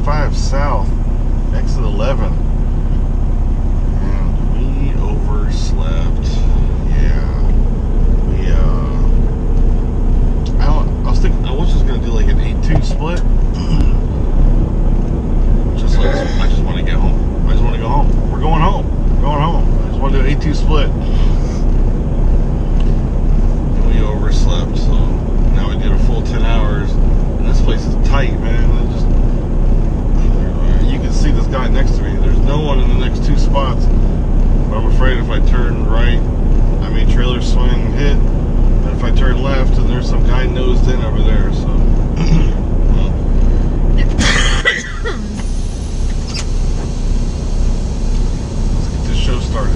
45 south, exit 11. And we overslept. Yeah. I was thinking, I was just going to do like an 8-2 split. I just want to get home. I just want to go home. We're going home. We're going home. I just want to do an 8-2 split. And we overslept, so now we did a full 10 hours. And this place is tight, man. You can see this guy next to me. There's no one in the next 2 spots. But I'm afraid if I turn right, I mean trailer swing hit. But if I turn left, then there's some guy nosed in over there, so. Well. Let's get this show started.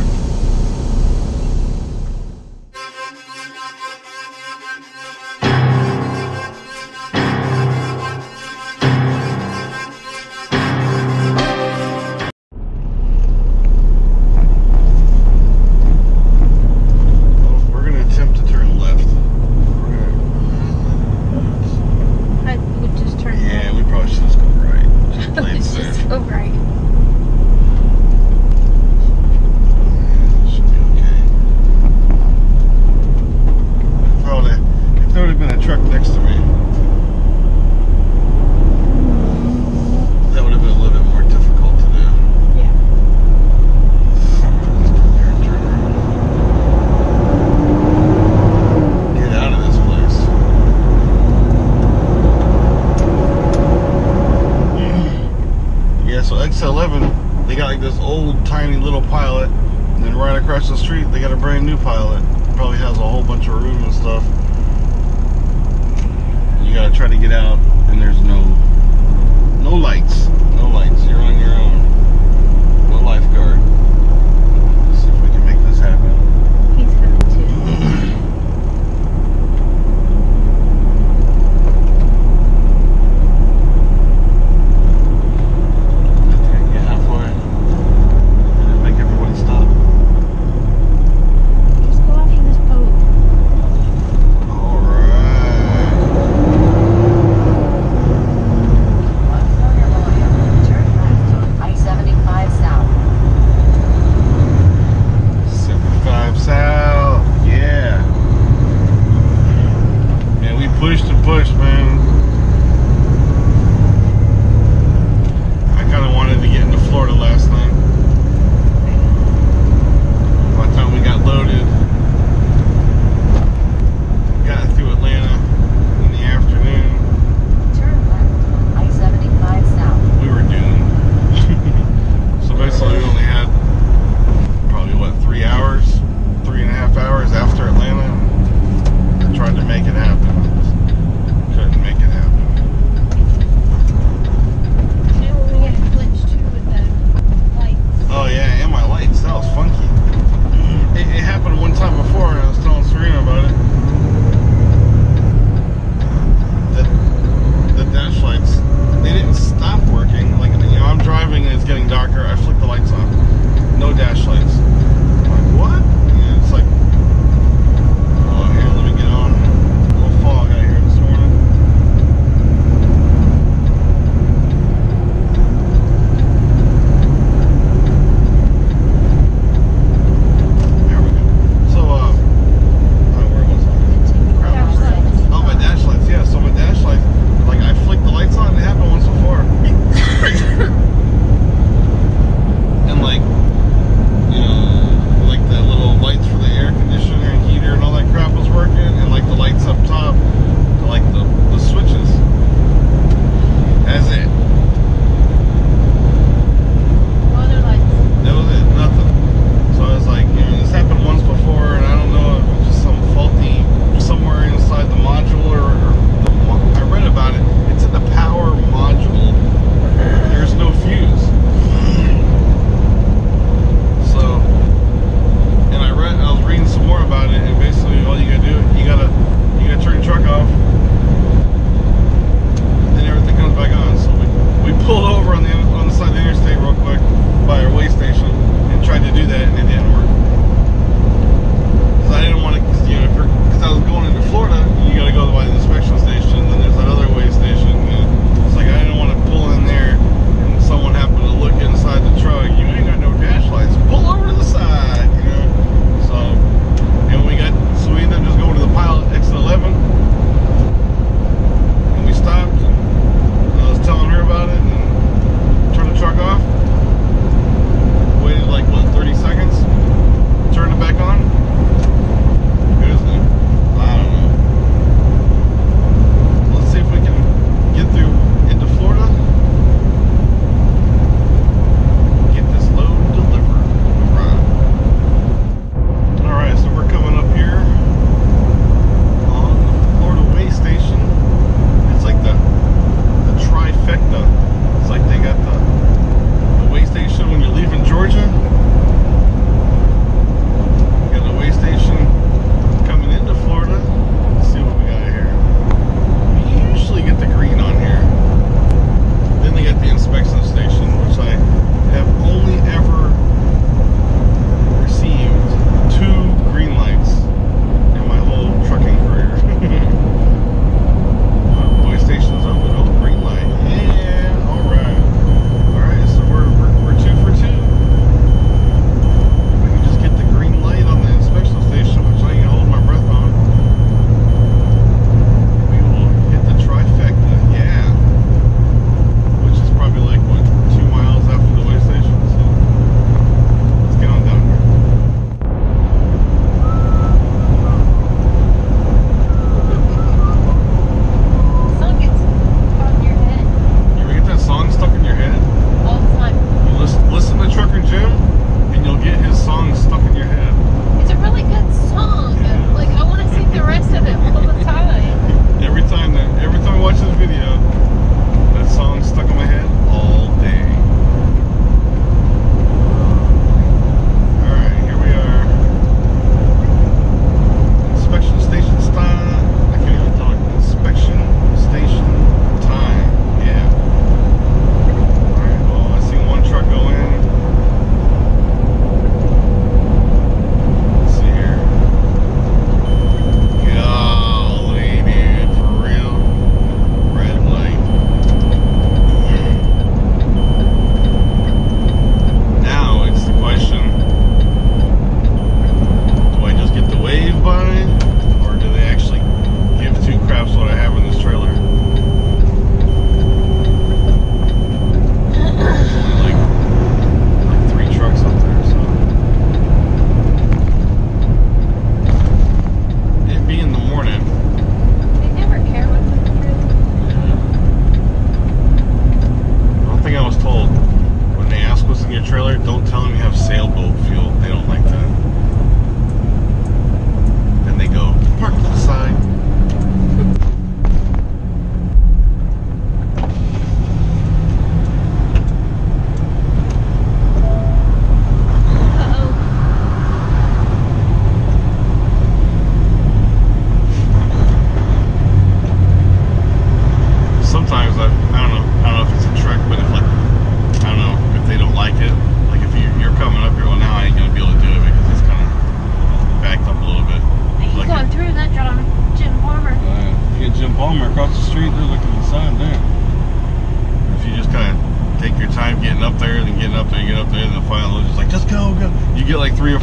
They got like this old tiny little pilot, and then right across the street they got a brand new pilot. It probably has a whole bunch of room and stuff. You gotta try to get out, and there's no lights. No lights. You're on your own. No lifeguard. Let's see if we can make this happen. He's coming too.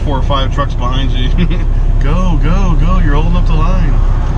4 or 5 trucks behind you. Go, go, go! You're holding up the line.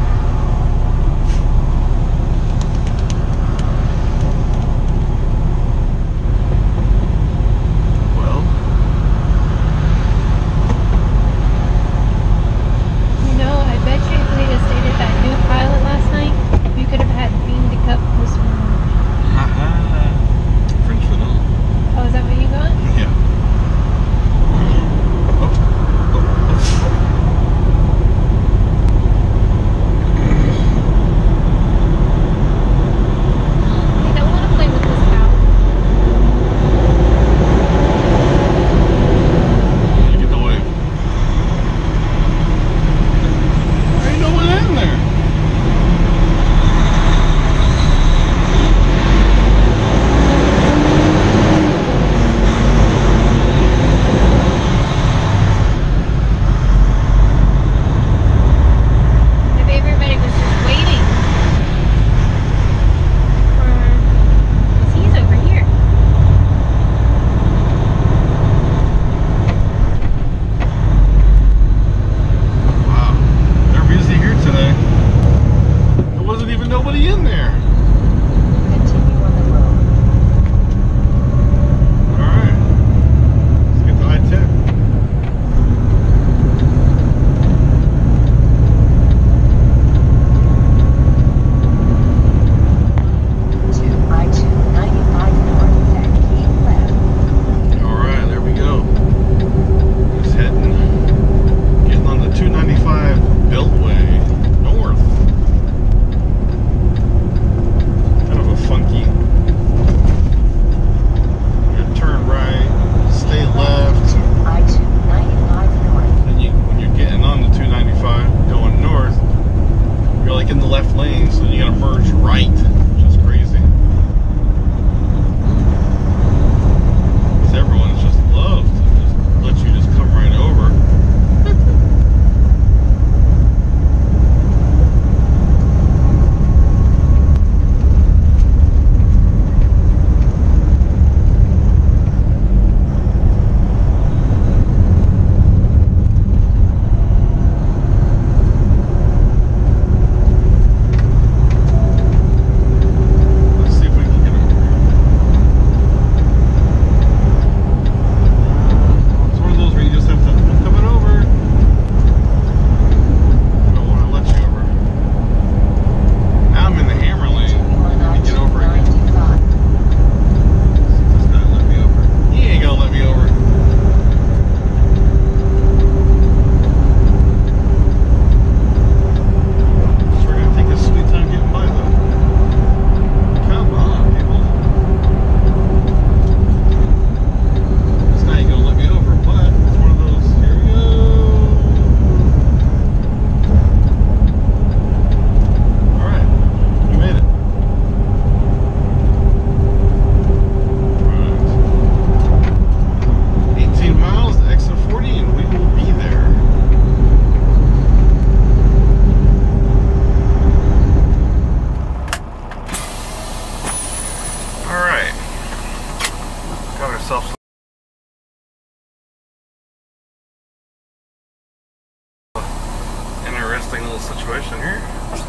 Situation here.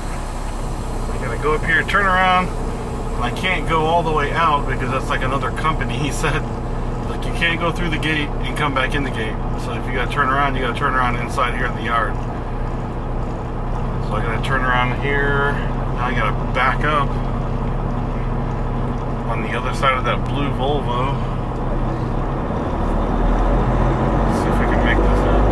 I gotta go up here, turn around, and I can't go all the way out because that's like another company. He said, like, you can't go through the gate and come back in the gate. So if you gotta turn around, you gotta turn around inside here in the yard. So I gotta turn around here. Now I gotta back up on the other side of that blue Volvo. See if we can make this up.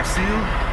seal.